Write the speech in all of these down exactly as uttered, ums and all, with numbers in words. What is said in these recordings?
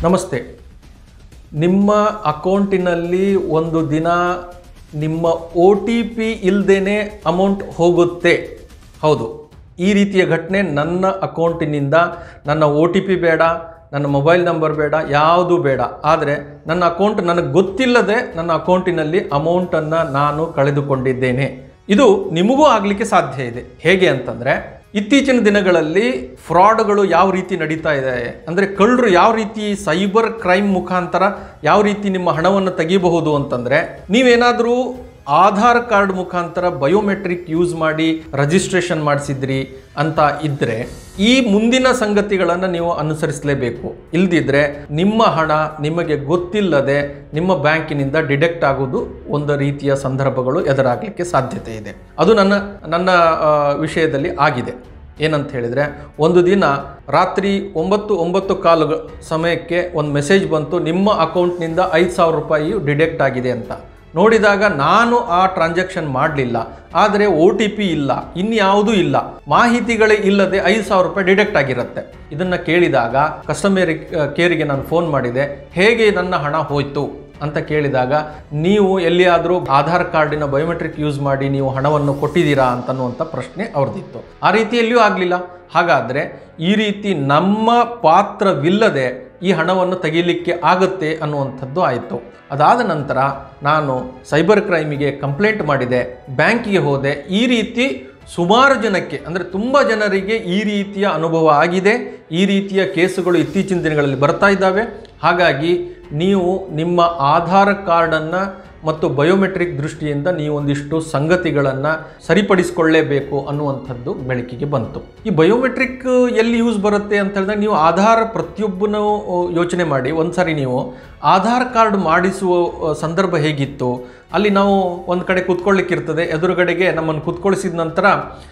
ನಮಸ್ತೆ. ನಿಮ್ಮ ಅಕೌಂಟಿನಲ್ಲಿ ಒಂದು ದಿನ ನಿಮ್ಮ ಒ ಟಿ ಪಿ ಇಲ್ಲದೇನೆ ಅಮೌಂಟ್ ಹೋಗುತ್ತೆ. ಹೌದು, ಈ ರೀತಿಯ ಘಟನೆ ನನ್ನ ಅಕೌಂಟಿನಿಂದ, ನನ್ನ ಒ ಟಿ ಪಿ ಬೇಡ, ನನ್ನ ಮೊಬೈಲ್ ನಂಬರ್ ಬೇಡ, ಯಾವುದೂ ಬೇಡ, ಆದರೆ ನನ್ನ ಅಕೌಂಟ್ ನನಗೆ ಗೊತ್ತಿಲ್ಲದೆ ನನ್ನ ಅಕೌಂಟಿನಲ್ಲಿ ಅಮೌಂಟನ್ನು ನಾನು ಕಳೆದುಕೊಂಡಿದ್ದೇನೆ. ಇದು ನಿಮಗೂ ಆಗಲಿಕ್ಕೆ ಸಾಧ್ಯ ಇದೆ. ಹೇಗೆ ಅಂತಂದರೆ, ಇತ್ತೀಚಿನ ದಿನಗಳಲ್ಲಿ ಫ್ರಾಡ್ಗಳು ಯಾವ ರೀತಿ ನಡೀತಾ ಇದೆ ಅಂದರೆ, ಕಳ್ಳರು ಯಾವ ರೀತಿ ಸೈಬರ್ ಕ್ರೈಮ್ ಮುಖಾಂತರ ಯಾವ ರೀತಿ ನಿಮ್ಮ ಹಣವನ್ನು ತೆಗಿಬಹುದು ಅಂತಂದರೆ, ನೀವೇನಾದರೂ ಆಧಾರ್ ಕಾರ್ಡ್ ಮುಖಾಂತರ ಬಯೋಮೆಟ್ರಿಕ್ ಯೂಸ್ ಮಾಡಿ ರಿಜಿಸ್ಟ್ರೇಷನ್ ಮಾಡಿಸಿದ್ರಿ ಅಂತ ಇದ್ದರೆ ಈ ಮುಂದಿನ ಸಂಗತಿಗಳನ್ನು ನೀವು ಅನುಸರಿಸಲೇಬೇಕು. ಇಲ್ಲದಿದ್ದರೆ ನಿಮ್ಮ ಹಣ ನಿಮಗೆ ಗೊತ್ತಿಲ್ಲದೆ ನಿಮ್ಮ ಬ್ಯಾಂಕಿನಿಂದ ಡಿಡಕ್ಟ್ ಆಗೋದು ಒಂದು ರೀತಿಯ ಸಂದರ್ಭಗಳು ಎದುರಾಗಲಿಕ್ಕೆ ಸಾಧ್ಯತೆ ಇದೆ. ಅದು ನನ್ನ ನನ್ನ ವಿಷಯದಲ್ಲಿ ಆಗಿದೆ. ಏನಂತ ಹೇಳಿದರೆ, ಒಂದು ದಿನ ರಾತ್ರಿ ಒಂಬತ್ತು ಒಂಬತ್ತು ಕಾಲು ಸಮಯಕ್ಕೆ ಒಂದು ಮೆಸೇಜ್ ಬಂತು, ನಿಮ್ಮ ಅಕೌಂಟ್ನಿಂದ ಐದು ಸಾವಿರ ರೂಪಾಯಿಯು ಡಿಡಕ್ಟ್ ಆಗಿದೆ ಅಂತ. ನೋಡಿದಾಗ ನಾನು ಆ ಟ್ರಾನ್ಸಾಕ್ಷನ್ ಮಾಡಲಿಲ್ಲ, ಆದರೆ ಒ ಟಿ ಪಿ ಇಲ್ಲ, ಇನ್ಯಾವುದೂ ಇಲ್ಲ, ಮಾಹಿತಿಗಳೇ ಇಲ್ಲದೆ ಐದು ಸಾವಿರ ರೂಪಾಯಿ ಡಿಡಕ್ಟ್ ಆಗಿರುತ್ತೆ. ಇದನ್ನು ಕೇಳಿದಾಗ ಕಸ್ಟಮರ್ ಕೇರಿಗೆ ನಾನು ಫೋನ್ ಮಾಡಿದೆ, ಹೇಗೆ ನನ್ನ ಹಣ ಹೋಯಿತು ಅಂತ ಕೇಳಿದಾಗ, ನೀವು ಎಲ್ಲಿಯಾದರೂ ಆಧಾರ್ ಕಾರ್ಡಿನ ಬಯೋಮೆಟ್ರಿಕ್ ಯೂಸ್ ಮಾಡಿ ನೀವು ಹಣವನ್ನು ಕೊಟ್ಟಿದ್ದೀರಾ ಅಂತನ್ನುವಂಥ ಪ್ರಶ್ನೆ ಅವ್ರದ್ದಿತ್ತು. ಆ ರೀತಿಯಲ್ಲಿಯೂ ಆಗಲಿಲ್ಲ. ಹಾಗಾದರೆ ಈ ರೀತಿ ನಮ್ಮ ಪಾತ್ರವಿಲ್ಲದೆ ಈ ಹಣವನ್ನು ತೆಗೀಲಿಕ್ಕೆ ಆಗುತ್ತೆ ಅನ್ನುವಂಥದ್ದು ಆಯಿತು. ಅದಾದ ನಂತರ ನಾನು ಸೈಬರ್ ಕ್ರೈಮಿಗೆ ಕಂಪ್ಲೇಂಟ್ ಮಾಡಿದೆ, ಬ್ಯಾಂಕಿಗೆ ಹೋದೆ. ಈ ರೀತಿ ಸುಮಾರು ಜನಕ್ಕೆ, ಅಂದರೆ ತುಂಬ ಜನರಿಗೆ ಈ ರೀತಿಯ ಅನುಭವ ಆಗಿದೆ. ಈ ರೀತಿಯ ಕೇಸುಗಳು ಇತ್ತೀಚಿನ ದಿನಗಳಲ್ಲಿ ಬರ್ತಾ ಇದ್ದಾವೆ. ಹಾಗಾಗಿ ನೀವು ನಿಮ್ಮ ಆಧಾರ್ ಕಾರ್ಡನ್ನು ಮತ್ತು ಬಯೋಮೆಟ್ರಿಕ್ ದೃಷ್ಟಿಯಿಂದ ನೀವು ಒಂದಿಷ್ಟು ಸಂಗತಿಗಳನ್ನು ಸರಿಪಡಿಸಿಕೊಳ್ಳಲೇಬೇಕು ಅನ್ನುವಂಥದ್ದು ಬೆಳಕಿಗೆ ಬಂತು. ಈ ಬಯೋಮೆಟ್ರಿಕ್ ಎಲ್ಲಿ ಯೂಸ್ ಬರುತ್ತೆ ಅಂತ ಹೇಳಿದ್ರೆ, ನೀವು ಆಧಾರ್ ಪ್ರತಿಯೊಬ್ಬನೂ ಯೋಚನೆ ಮಾಡಿ. ಒಂದು ಸಾರಿ ನೀವು ಆಧಾರ್ ಕಾರ್ಡ್ ಮಾಡಿಸುವ ಸಂದರ್ಭ ಹೇಗಿತ್ತು, ಅಲ್ಲಿ ನಾವು ಒಂದು ಕಡೆ ಕೂತ್ಕೊಳ್ಳಿಕ್ಕಿರ್ತದೆ, ಎದುರುಗಡೆಗೆ ನಮ್ಮನ್ನು ಕೂತ್ಕೊಳಿಸಿದ ನಂತರ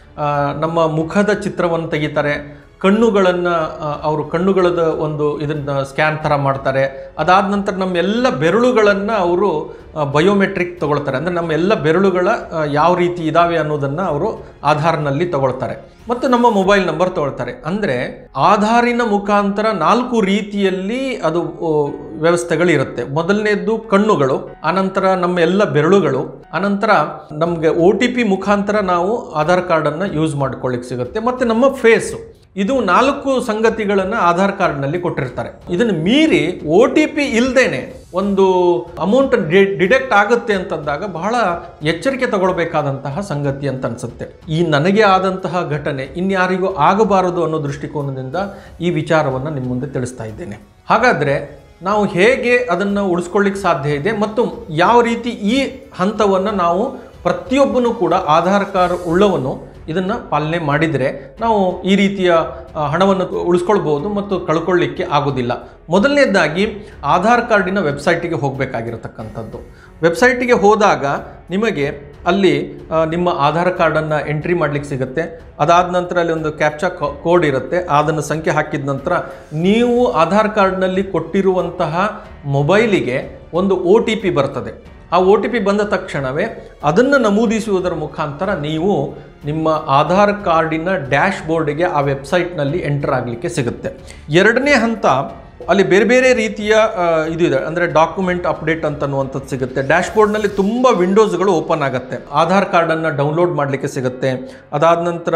ನಮ್ಮ ಮುಖದ ಚಿತ್ರವನ್ನು ತೆಗಿತಾರೆ, ಕಣ್ಣುಗಳನ್ನು ಅವರು ಕಣ್ಣುಗಳದ ಒಂದು ಇದನ್ನು ಸ್ಕ್ಯಾನ್ ಥರ ಮಾಡ್ತಾರೆ. ಅದಾದ ನಂತರ ನಮ್ಮ ಎಲ್ಲ ಬೆರಳುಗಳನ್ನು ಅವರು ಬಯೋಮೆಟ್ರಿಕ್ ತೊಗೊಳ್ತಾರೆ. ಅಂದರೆ ನಮ್ಮ ಎಲ್ಲ ಬೆರಳುಗಳ ಯಾವ ರೀತಿ ಇದ್ದಾವೆ ಅನ್ನೋದನ್ನು ಅವರು ಆಧಾರ್ನಲ್ಲಿ ತಗೊಳ್ತಾರೆ, ಮತ್ತು ನಮ್ಮ ಮೊಬೈಲ್ ನಂಬರ್ ತೊಗೊಳ್ತಾರೆ. ಅಂದರೆ ಆಧಾರಿನ ಮುಖಾಂತರ ನಾಲ್ಕು ರೀತಿಯಲ್ಲಿ ಅದು ವ್ಯವಸ್ಥೆಗಳಿರುತ್ತೆ. ಮೊದಲನೇದ್ದು ಕಣ್ಣುಗಳು, ಆನಂತರ ನಮ್ಮ ಎಲ್ಲ ಬೆರಳುಗಳು, ಆನಂತರ ನಮಗೆ ಒ ಟಿ ಪಿ ಮುಖಾಂತರ ನಾವು ಆಧಾರ್ ಕಾರ್ಡನ್ನು ಯೂಸ್ ಮಾಡ್ಕೊಳ್ಳಿಕ್ಕೆ ಸಿಗುತ್ತೆ, ಮತ್ತು ನಮ್ಮ ಫೇಸು. ಇದು ನಾಲ್ಕು ಸಂಗತಿಗಳನ್ನು ಆಧಾರ್ ಕಾರ್ಡ್ನಲ್ಲಿ ಕೊಟ್ಟಿರ್ತಾರೆ. ಇದನ್ನು ಮೀರಿ ಒ ಟಿ ಪಿ ಇಲ್ಲದೇನೆ ಒಂದು ಅಮೌಂಟ್ ಡಿಡಕ್ಟ್ ಆಗುತ್ತೆ ಅಂತಂದಾಗ ಬಹಳ ಎಚ್ಚರಿಕೆ ತಗೊಳ್ಬೇಕಾದಂತಹ ಸಂಗತಿ ಅಂತ ಅನಿಸುತ್ತೆ. ಈ ನನಗೆ ಆದಂತಹ ಘಟನೆ ಇನ್ಯಾರಿಗೂ ಆಗಬಾರದು ಅನ್ನೋ ದೃಷ್ಟಿಕೋನದಿಂದ ಈ ವಿಚಾರವನ್ನು ನಿಮ್ಮ ಮುಂದೆ ತಿಳಿಸ್ತಾ ಇದ್ದೇನೆ. ಹಾಗಾದರೆ ನಾವು ಹೇಗೆ ಅದನ್ನು ಉಳಿಸ್ಕೊಳ್ಳಿಕ್ಕೆ ಸಾಧ್ಯ ಇದೆ, ಮತ್ತು ಯಾವ ರೀತಿ ಈ ಹಂತವನ್ನು ನಾವು ಪ್ರತಿಯೊಬ್ಬನೂ ಕೂಡ ಆಧಾರ್ ಕಾರ್ಡ್ ಉಳ್ಳವನು ಇದನ್ನು ಪಾಲನೆ ಮಾಡಿದರೆ ನಾವು ಈ ರೀತಿಯ ಹಣವನ್ನು ಉಳಿಸ್ಕೊಳ್ಬೋದು ಮತ್ತು ಕಳ್ಕೊಳ್ಳಿಕ್ಕೆ ಆಗೋದಿಲ್ಲ. ಮೊದಲನೇದಾಗಿ ಆಧಾರ್ ಕಾರ್ಡಿನ ವೆಬ್ಸೈಟಿಗೆ ಹೋಗಬೇಕಾಗಿರತಕ್ಕಂಥದ್ದು. ವೆಬ್ಸೈಟಿಗೆ ಹೋದಾಗ ನಿಮಗೆ ಅಲ್ಲಿ ನಿಮ್ಮ ಆಧಾರ್ ಕಾರ್ಡನ್ನು ಎಂಟ್ರಿ ಮಾಡಲಿಕ್ಕೆ ಸಿಗುತ್ತೆ. ಅದಾದ ನಂತರ ಅಲ್ಲಿ ಒಂದು ಕ್ಯಾಪ್ಚಾ ಕೋಡ್ ಇರುತ್ತೆ. ಅದನ್ನು ಸಂಖ್ಯೆ ಹಾಕಿದ ನಂತರ ನೀವು ಆಧಾರ್ ಕಾರ್ಡ್ನಲ್ಲಿ ಕೊಟ್ಟಿರುವಂತಹ ಮೊಬೈಲಿಗೆ ಒಂದು ಒ ಟಿ ಪಿ ಬರ್ತದೆ. ಆ ಒ ಟಿ ಪಿ ಬಂದ ತಕ್ಷಣವೇ ಅದನ್ನು ನಮೂದಿಸುವುದರ ಮುಖಾಂತರ ನೀವು ನಿಮ್ಮ ಆಧಾರ್ ಕಾರ್ಡಿನ ಡ್ಯಾಶ್ ಬೋರ್ಡ್ಗೆ ಆ ವೆಬ್ಸೈಟ್ನಲ್ಲಿ ಎಂಟರ್ ಆಗಲಿಕ್ಕೆ ಸಿಗುತ್ತೆ. ಎರಡನೇ ಹಂತ, ಅಲ್ಲಿ ಬೇರೆ ಬೇರೆ ರೀತಿಯ ಇದು ಇದೆ, ಅಂದರೆ ಡಾಕ್ಯುಮೆಂಟ್ ಅಪ್ಡೇಟ್ ಅಂತನ್ನುವಂಥದ್ದು ಸಿಗುತ್ತೆ. ಡ್ಯಾಶ್ ಬೋರ್ಡ್ನಲ್ಲಿ ತುಂಬ ವಿಂಡೋಸ್ಗಳು ಓಪನ್ ಆಗುತ್ತೆ. ಆಧಾರ್ ಕಾರ್ಡನ್ನು ಡೌನ್ಲೋಡ್ ಮಾಡಲಿಕ್ಕೆ ಸಿಗುತ್ತೆ. ಅದಾದ ನಂತರ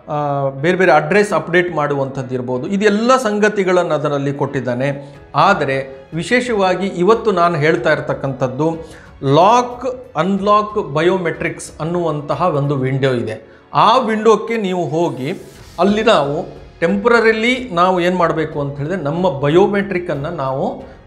ಬೇರೆ ಬೇರೆ ಅಡ್ರೆಸ್ ಅಪ್ಡೇಟ್ ಮಾಡುವಂಥದ್ದು ಇರ್ಬೋದು. ಇದೆಲ್ಲ ಸಂಗತಿಗಳನ್ನು ಅದರಲ್ಲಿ ಕೊಟ್ಟಿದ್ದಾನೆ. ಆದರೆ ವಿಶೇಷವಾಗಿ ಇವತ್ತು ನಾನು ಹೇಳ್ತಾ ಇರತಕ್ಕಂಥದ್ದು ಲಾಕ್ ಅನ್ಲಾಕ್ ಬಯೋಮೆಟ್ರಿಕ್ಸ್ ಅನ್ನುವಂತಹ ಒಂದು ವಿಂಡೋ ಇದೆ. ಆ ವಿಂಡೋಕ್ಕೆ ನೀವು ಹೋಗಿ ಅಲ್ಲಿ ನಾವು ಟೆಂಪ್ರರಿಲಿ ನಾವು ಏನು ಮಾಡಬೇಕು ಅಂತ ಹೇಳಿದ್ರೆ, ನಮ್ಮ ಬಯೋಮೆಟ್ರಿಕ್ಕನ್ನು ನಾವು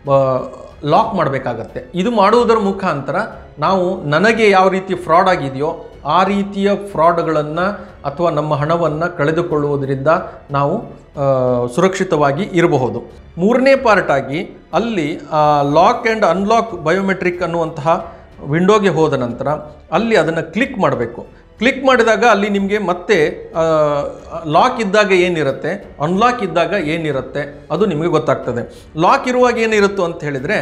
ಲಾಕ್ ಮಾಡಬೇಕಾಗತ್ತೆ. ಇದು ಮಾಡುವುದರ ಮುಖಾಂತರ ನಾವು ನನಗೆ ಯಾವ ರೀತಿ ಫ್ರಾಡ್ ಆಗಿದೆಯೋ ಆ ರೀತಿಯ ಫ್ರಾಡ್ಗಳನ್ನು ಅಥವಾ ನಮ್ಮ ಹಣವನ್ನು ಕಳೆದುಕೊಳ್ಳುವುದರಿಂದ ನಾವು ಸುರಕ್ಷಿತವಾಗಿ ಇರಬಹುದು. ಮೂರನೇ ಪಾರ್ಟಾಗಿ ಅಲ್ಲಿ ಲಾಕ್ ಆ್ಯಂಡ್ ಅನ್ಲಾಕ್ ಬಯೋಮೆಟ್ರಿಕ್ ಅನ್ನುವಂತಹ ವಿಂಡೋಗೆ ಹೋದ ನಂತರ ಅಲ್ಲಿ ಅದನ್ನು ಕ್ಲಿಕ್ ಮಾಡಬೇಕು. ಕ್ಲಿಕ್ ಮಾಡಿದಾಗ ಅಲ್ಲಿ ನಿಮಗೆ ಮತ್ತೆ ಲಾಕ್ ಇದ್ದಾಗ ಏನಿರುತ್ತೆ, ಅನ್ಲಾಕ್ ಇದ್ದಾಗ ಏನಿರುತ್ತೆ ಅದು ನಿಮಗೆ ಗೊತ್ತಾಗ್ತದೆ. ಲಾಕ್ ಇರುವಾಗ ಏನಿರುತ್ತೋ ಅಂತ ಹೇಳಿದರೆ,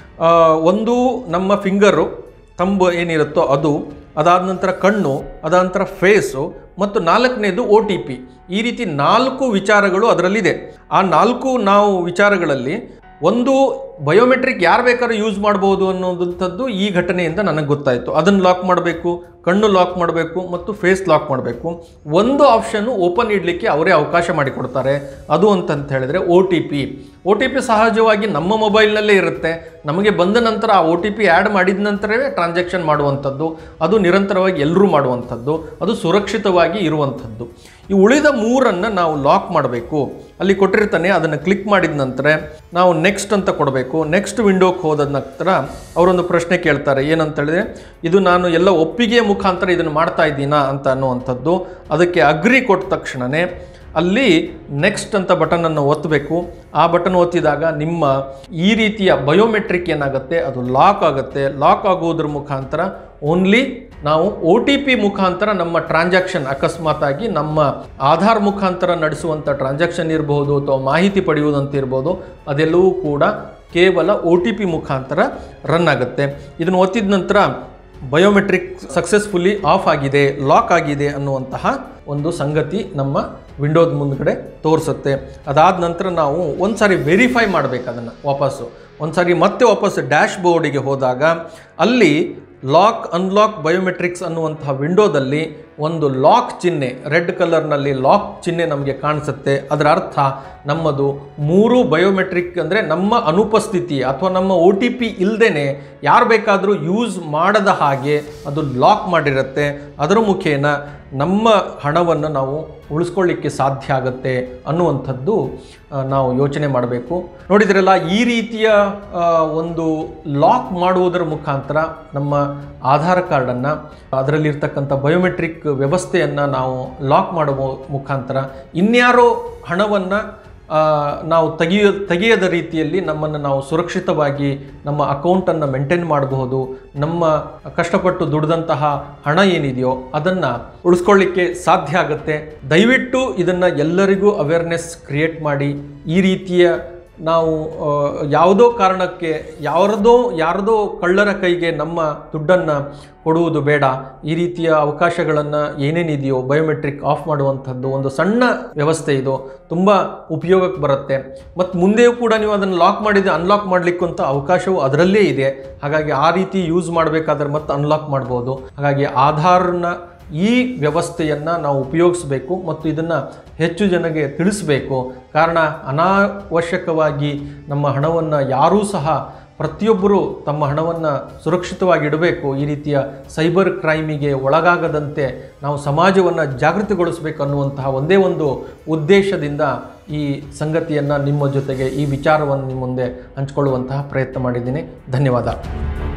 ಒಂದು ನಮ್ಮ ಫಿಂಗರು ತಂಬು ಏನಿರುತ್ತೋ ಅದು, ಅದಾದ ನಂತರ ಕಣ್ಣು, ಅದಾದ ನಂತರ ಫೇಸು, ಮತ್ತು ನಾಲ್ಕನೇದು ಒ ಟಿ ಪಿ. ಈ ರೀತಿ ನಾಲ್ಕು ವಿಚಾರಗಳು ಅದರಲ್ಲಿದೆ. ಆ ನಾಲ್ಕು ನಾವು ವಿಚಾರಗಳಲ್ಲಿ ಒಂದು ಬಯೋಮೆಟ್ರಿಕ್ ಯಾರು ಬೇಕಾದ್ರೂ ಯೂಸ್ ಮಾಡ್ಬೋದು ಅನ್ನೋದಂಥದ್ದು ಈ ಘಟನೆಯಿಂದ ನನಗೆ ಗೊತ್ತಾಯಿತು. ಅದನ್ನು ಲಾಕ್ ಮಾಡಬೇಕು, ಕಣ್ಣು ಲಾಕ್ ಮಾಡಬೇಕು ಮತ್ತು ಫೇಸ್ ಲಾಕ್ ಮಾಡಬೇಕು. ಒಂದು ಆಪ್ಷನ್ನು ಓಪನ್ ಇಡಲಿಕ್ಕೆ ಅವರೇ ಅವಕಾಶ ಮಾಡಿಕೊಡ್ತಾರೆ. ಅದು ಅಂತಂತ ಹೇಳಿದ್ರೆ O T P. O T P ಸಹಜವಾಗಿ ನಮ್ಮ ಮೊಬೈಲ್ನಲ್ಲೇ ಇರುತ್ತೆ. ನಮಗೆ ಬಂದ ನಂತರ ಆ ಒ ಟಿ ಪಿ ಆ್ಯಡ್ ಮಾಡಿದ ನಂತರವೇ ಟ್ರಾನ್ಸಾಕ್ಷನ್ ಮಾಡುವಂಥದ್ದು. ಅದು ನಿರಂತರವಾಗಿ ಎಲ್ಲರೂ ಮಾಡುವಂಥದ್ದು. ಅದು ಸುರಕ್ಷಿತವಾಗಿ ಇರುವಂಥದ್ದು. ಈ ಉಳಿದ ಮೂರನ್ನು ನಾವು ಲಾಕ್ ಮಾಡಬೇಕು. ಅಲ್ಲಿ ಕೊಟ್ಟಿರ್ತಾನೆ, ಅದನ್ನು ಕ್ಲಿಕ್ ಮಾಡಿದ ನಂತರ ನಾವು ನೆಕ್ಸ್ಟ್ ಅಂತ ಕೊಡಬೇಕು. ನೆಕ್ಸ್ಟ್ ವಿಂಡೋಗೆ ಹೋದ ನಂತರ ಅವರೊಂದು ಪ್ರಶ್ನೆ ಕೇಳ್ತಾರೆ. ಏನಂತ ಹೇಳಿದ್ರೆ, ಇದು ನಾನು ಎಲ್ಲ ಒಪ್ಪಿಗೆ ಮುಖಾಂತರ ಇದನ್ನು ಮಾಡ್ತಾ ಇದ್ದೀನಾ ಅಂತ ಅನ್ನುವಂಥದ್ದು. ಅದಕ್ಕೆ ಅಗ್ರಿ ಕೊಟ್ಟ ತಕ್ಷಣವೇ ಅಲ್ಲಿ ನೆಕ್ಸ್ಟ್ ಅಂತ ಬಟನನ್ನು ಒತ್ತಬೇಕು. ಆ ಬಟನ್ ಒತ್ತಿದಾಗ ನಿಮ್ಮ ಈ ರೀತಿಯ ಬಯೋಮೆಟ್ರಿಕ್ ಏನಾಗುತ್ತೆ, ಅದು ಲಾಕ್ ಆಗುತ್ತೆ. ಲಾಕ್ ಆಗುವುದ್ರ ಮುಖಾಂತರ ಓನ್ಲಿ ನಾವು ಒ ಟಿ ಪಿ ಮುಖಾಂತರ ನಮ್ಮ ಟ್ರಾನ್ಸಾಕ್ಷನ್, ಅಕಸ್ಮಾತಾಗಿ ನಮ್ಮ ಆಧಾರ್ ಮುಖಾಂತರ ನಡೆಸುವಂಥ ಟ್ರಾನ್ಸಾಕ್ಷನ್ ಇರಬಹುದು ಅಥವಾ ಮಾಹಿತಿ ಪಡೆಯುವುದಂತ ಇರ್ಬೋದು, ಅದೆಲ್ಲವೂ ಕೂಡ ಕೇವಲ ಒ ಟಿ ಪಿ ಮುಖಾಂತರ ರನ್ ಆಗುತ್ತೆ. ಇದನ್ನು ಒತ್ತಿದ ನಂತರ ಬಯೋಮೆಟ್ರಿಕ್ ಸಕ್ಸಸ್ಫುಲಿ ಆಫ್ ಆಗಿದೆ, ಲಾಕ್ ಆಗಿದೆ ಅನ್ನುವಂತಹ ಒಂದು ಸಂಗತಿ ನಮ್ಮ ವಿಂಡೋದ ಮುಂದ್ಗಡೆ ತೋರಿಸುತ್ತೆ. ಅದಾದ ನಂತರ ನಾವು ಒಂದು ಸಾರಿ ವೆರಿಫೈ ಮಾಡಬೇಕು ಅದನ್ನು ವಾಪಸ್ಸು. ಒಂದು ಸಾರಿ ಮತ್ತೆ ವಾಪಸ್ಸು ಡ್ಯಾಶ್ ಬೋರ್ಡಿಗೆ ಹೋದಾಗ ಅಲ್ಲಿ ಲಾಕ್ ಅನ್ಲಾಕ್ ಬಯೋಮೆಟ್ರಿಕ್ಸ್ ಅನ್ನುವಂತಹ ವಿಂಡೋದಲ್ಲಿ ಒಂದು ಲಾಕ್ ಚಿಹ್ನೆ, ರೆಡ್ ಕಲರ್ನಲ್ಲಿ ಲಾಕ್ ಚಿಹ್ನೆ ನಮಗೆ ಕಾಣಿಸುತ್ತೆ. ಅದರ ಅರ್ಥ ನಮ್ಮದು ಮೂರು ಬಯೋಮೆಟ್ರಿಕ್ ಅಂದರೆ ನಮ್ಮ ಅನುಪಸ್ಥಿತಿ ಅಥವಾ ನಮ್ಮ ಒ ಟಿ ಪಿ ಇಲ್ಲದೇ ಯಾರು ಬೇಕಾದರೂ ಯೂಸ್ ಮಾಡದ ಹಾಗೆ ಅದು ಲಾಕ್ ಮಾಡಿರುತ್ತೆ. ಅದರ ಮುಖೇನ ನಮ್ಮ ಹಣವನ್ನು ನಾವು ಉಳಿಸ್ಕೊಳ್ಳಿಕ್ಕೆ ಸಾಧ್ಯ ಆಗುತ್ತೆ ಅನ್ನುವಂಥದ್ದು ನಾವು ಯೋಚನೆ ಮಾಡಬೇಕು. ನೋಡಿದ್ರಲ್ಲ, ಈ ರೀತಿಯ ಒಂದು ಲಾಕ್ ಮಾಡುವುದರ ಮುಖಾಂತರ ನಮ್ಮ ಆಧಾರ್ ಕಾರ್ಡನ್ನು, ಅದರಲ್ಲಿರ್ತಕ್ಕಂಥ ಬಯೋಮೆಟ್ರಿಕ್ ವ್ಯವಸ್ಥೆಯನ್ನು ನಾವು ಲಾಕ್ ಮಾಡುವ ಮುಖಾಂತರ ಇನ್ಯಾರೋ ಹಣವನ್ನು ನಾವು ತೆಗೆಯ ತೆಗೆಯದ ರೀತಿಯಲ್ಲಿ ನಮ್ಮನ್ನು ನಾವು ಸುರಕ್ಷಿತವಾಗಿ ನಮ್ಮ ಅಕೌಂಟನ್ನು ಮೇಂಟೈನ್ ಮಾಡಬಹುದು. ನಮ್ಮ ಕಷ್ಟಪಟ್ಟು ದುಡಿದಂತಹ ಹಣ ಏನಿದೆಯೋ ಅದನ್ನು ಉಳಿಸ್ಕೊಳ್ಳಿಕ್ಕೆ ಸಾಧ್ಯ ಆಗುತ್ತೆ. ದಯವಿಟ್ಟು ಇದನ್ನು ಎಲ್ಲರಿಗೂ ಅವೇರ್ನೆಸ್ ಕ್ರಿಯೇಟ್ ಮಾಡಿ. ಈ ರೀತಿಯ ನಾವು ಯಾವುದೋ ಕಾರಣಕ್ಕೆ ಯಾರದೋ ಯಾರದೋ ಕಳ್ಳರ ಕೈಗೆ ನಮ್ಮ ದುಡ್ಡನ್ನು ಕೊಡುವುದು ಬೇಡ. ಈ ರೀತಿಯ ಅವಕಾಶಗಳನ್ನು ಏನೇನಿದೆಯೋ ಬಯೋಮೆಟ್ರಿಕ್ ಆಫ್ ಮಾಡುವಂಥದ್ದು ಒಂದು ಸಣ್ಣ ವ್ಯವಸ್ಥೆ, ಇದು ತುಂಬ ಉಪಯೋಗಕ್ಕೆ ಬರುತ್ತೆ. ಮತ್ತು ಮುಂದೆಯೂ ಕೂಡ ನೀವು ಅದನ್ನು ಲಾಕ್ ಮಾಡಿದರೆ ಅನ್ಲಾಕ್ ಮಾಡಲಿಕ್ಕಂಥ ಅವಕಾಶವೂ ಅದರಲ್ಲೇ ಇದೆ. ಹಾಗಾಗಿ ಆ ರೀತಿ ಯೂಸ್ ಮಾಡಬೇಕಾದ್ರೆ ಮತ್ತೆ ಅನ್ಲಾಕ್ ಮಾಡ್ಬೋದು. ಹಾಗಾಗಿ ಆಧಾರ್ನ ಈ ವ್ಯವಸ್ಥೆಯನ್ನು ನಾವು ಉಪಯೋಗಿಸಬೇಕು ಮತ್ತು ಇದನ್ನು ಹೆಚ್ಚು ಜನಗೆ ತಿಳಿಸಬೇಕು. ಕಾರಣ ಅನಾವಶ್ಯಕವಾಗಿ ನಮ್ಮ ಹಣವನ್ನು ಯಾರೂ ಸಹ, ಪ್ರತಿಯೊಬ್ಬರೂ ತಮ್ಮ ಹಣವನ್ನು ಸುರಕ್ಷಿತವಾಗಿ ಇಡಬೇಕು. ಈ ರೀತಿಯ ಸೈಬರ್ ಕ್ರೈಮಿಗೆ ಒಳಗಾಗದಂತೆ ನಾವು ಸಮಾಜವನ್ನು ಜಾಗೃತಿಗೊಳಿಸಬೇಕು ಅನ್ನುವಂತಹ ಒಂದೇ ಒಂದು ಉದ್ದೇಶದಿಂದ ಈ ಸಂಗತಿಯನ್ನು ನಿಮ್ಮ ಜೊತೆಗೆ, ಈ ವಿಚಾರವನ್ನು ನಿಮ್ಮ ಮುಂದೆ ಹಂಚಿಕೊಳ್ಳುವಂತಹ ಪ್ರಯತ್ನ ಮಾಡಿದ್ದೀನಿ. ಧನ್ಯವಾದ.